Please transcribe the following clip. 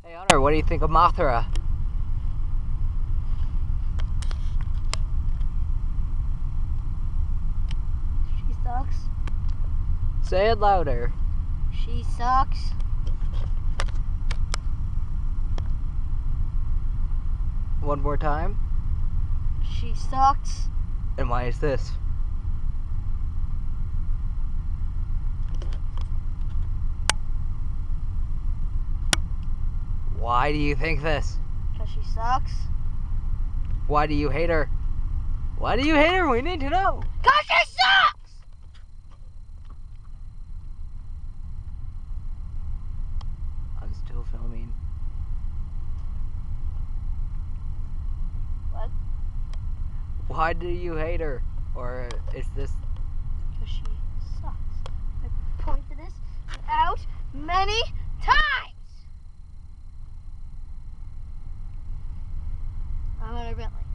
Hey Hunter, what do you think of Mothra? She sucks. Say it louder. She sucks. One more time. She sucks. And why is this? Why do you think this? Because she sucks. Why do you hate her? Why do you hate her? We need to know. Because she sucks! I'm still filming. What? Why do you hate her? Or is this... Because she sucks. I pointed this out many times! I'm Hunter Bentley.